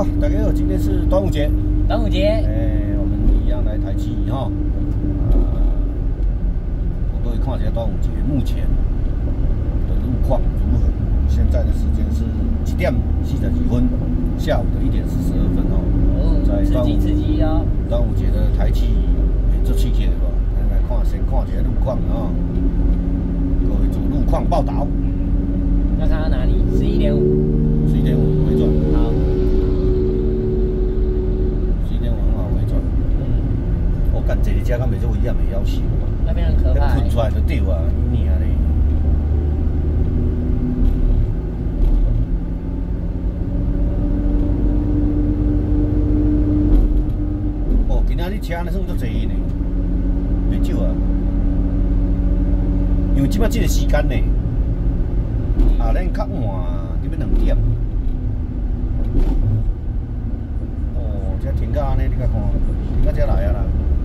大家好，今天是端午节。 端午节， 我们一样来台七哈。我各位看一下端午节目前的路况如何？现在的时间是7点40几分，下午的1点42分哦。在刺激哦！ 端午节的台七做刺激的吧？来先看一下路况啊。各位做路况报道。 要看到哪里？11.5。 11.5回转。 好。 11.5很好回转。我干这里家敢袂做危险的要求。 那边很可怕。 喷出来就对啊，你娘嘞！哦，今仔日车呢算足济呢，袂少啊。因为即摆即个时间呢，咱较晚，你要2点。哦，这停到安尼，你甲看，停到这来啊啦。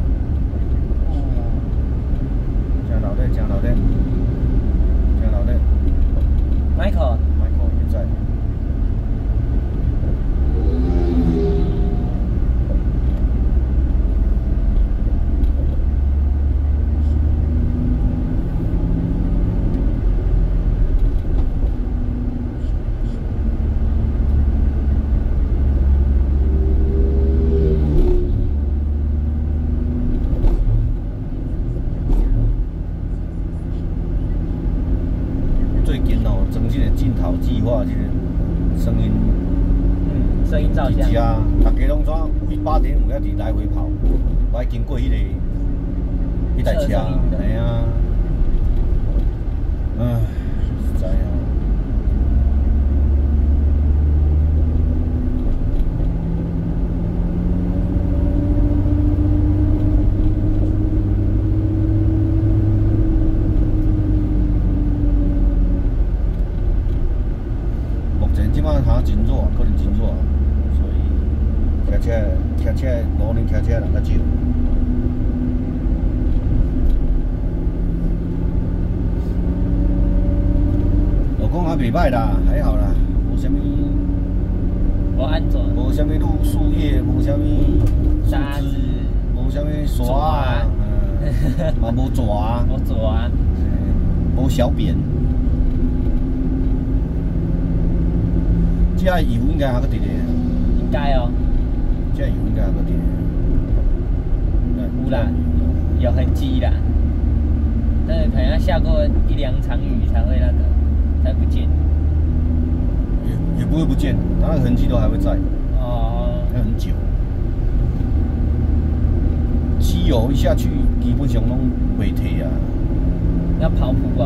真老弟，真老弟，Michael 也在。镜头计划这个声音， 声音照相。 是啊，大家拢怎为8.5要伫来回跑，我还经过迄台车，系啊，实在啊。即摆行真热，可能真热，所以骑车路顶骑车人较少。路况还袂歹啦，还好啦，无啥物。 无安全。 无啥物树叶，无啥物沙子， 无啥物沙啊，嘛无蛇，无小扁。这油应该还搁伫咧， 应该哦。 这油应该还搁伫咧。 有啦，有痕迹啦。但是可能要下过1、2场雨才会才不见。 也不会不见，它那个痕迹都还会在。 哦。 要很久。机油一下去，基本上拢袂退啊。 要跑步啊。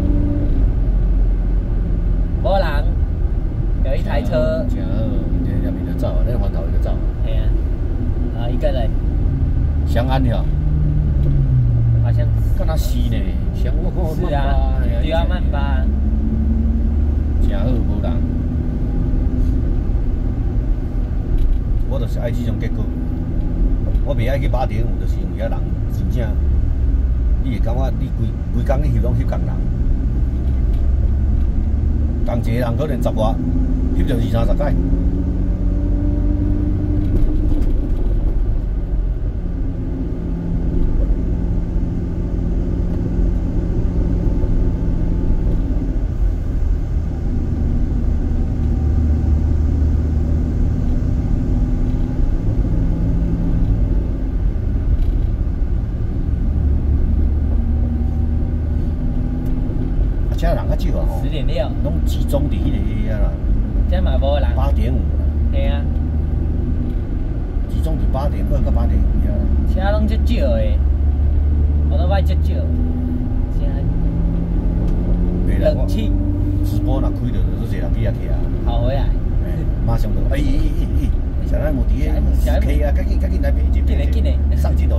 无人。有一台车， 真好，你那边就走，那环头就走。 对啊，一个人。 翔安了。 好像看他死呢，翔我看是啊，对啊，慢巴。 真好，无人。我就是爱这种结果，我袂爱去8.5，就是因为遐人真正，你会感觉你规工你翕拢翕共人，同一个人可能10外。翕着20、30摆。这人较少啊吼。 10.6。 拢集中伫迄个遐啦。 这嘛无人。 8.5啦。 对啊。 集中伫8.2到8.1啊。 车拢足少诶，我都歹足少。冷气。 直播若开着，就侪人去遐徛啊。 跑回来。 马上就现在无伫个 K 啊，赶紧来陪紧嘞！ 上镜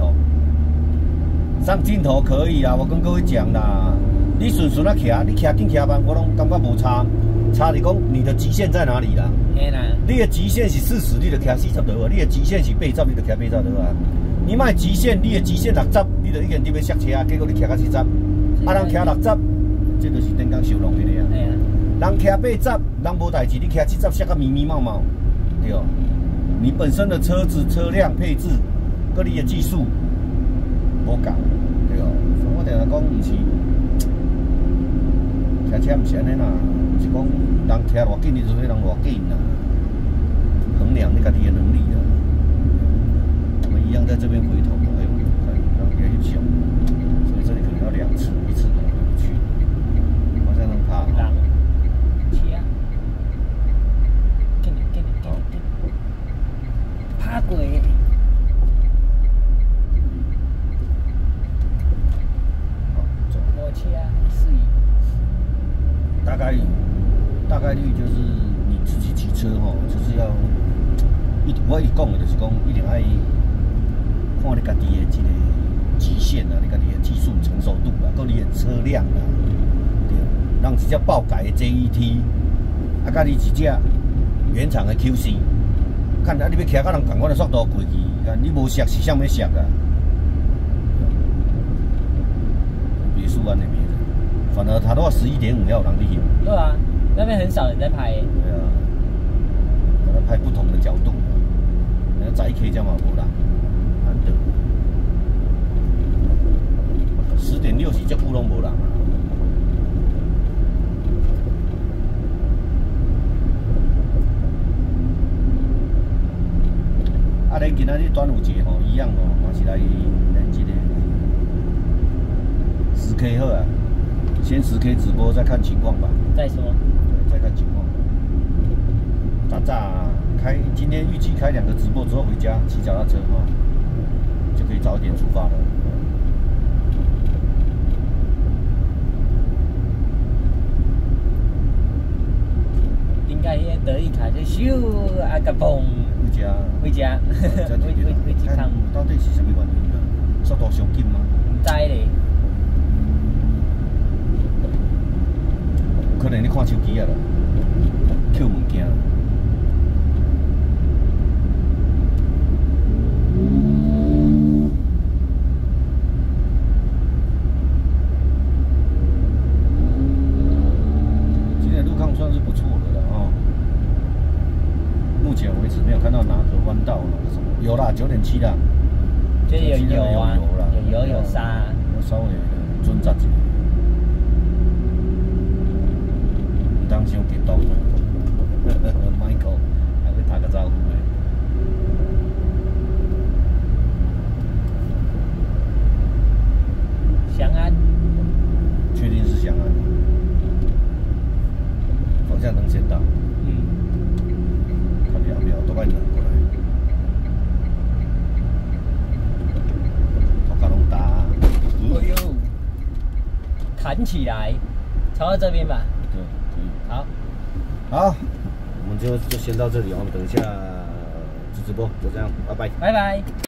头可以啦，我跟各位讲啦，你顺啊徛，你徛紧徛慢，我拢感觉无差。差你讲你的极限在哪里啦？ 嘿啦， 你的极限是40，你就徛40就好；你的极限是80，你就徛80就好啊。你卖极限，你的极限60，你就已经伫要刹车，结果你徛到40，人徛60，这就是顶工收拢的啊。人徛80，人无代志，你徛70刹到咪咪毛毛， 对哦，你本身的车子车辆配置，跟你的技术无共，对哦。所以我定定讲，唔是骑车唔是安尼啦，唔是讲人骑偌紧，你就对人偌紧啦，衡量你家己的能力啦。我们一样在这边回头，哎呦，让越越小，所以这里可能要2次，1次可能回不去，好像能怕。 爬过。摩车水。 大概率就是你自己骑车吼，就是要我一讲的就是讲，一定要看你家己的这个极限啊，你家己的技术承受度啊，跟你的车辆啊，对，让一只爆改的 JET， 啊，甲你一只原厂的 QC。看啊！你要骑甲人同款的速度过去，看你无摔是啥物摔啊？别墅安那边，反而他都要11.5要有人去用。 对啊，那边很少人在拍。 对啊，把它拍不同的角度，那窄 K 这样嘛无人，难得。10.6是这久拢无人啊。啊，咱今仔日端午节吼，一样哦，嘛是来咱这个10K 好啊，先10K 直播，再看情况吧。 再说。 再看情况。早开，今天预计开2个直播之后回家骑脚踏车哈，就可以早一点出发了。 应该迄得一卡就咻啊个嘣。回家，回去看。 到底是什么原因啊？速度上紧吗？ 唔知咧。 可能你看手机啊啦，捡物件。今天路况算是不错的了啊。目前为止没有看到哪个弯道哪个什么，有啦，9.7啦， 就有油啊，有油有沙、啊， 要稍微准扎一下，唔当伤激动。Michael 还会打个招呼诶。 祥安， 确定是祥安，方向灯先到。都快转过来，头壳拢大。 哎呦，弹起来，朝到这边吧。 对，可以。 好， 好，我们就先到这里，我们等一下直播，就这样，拜拜。 拜拜。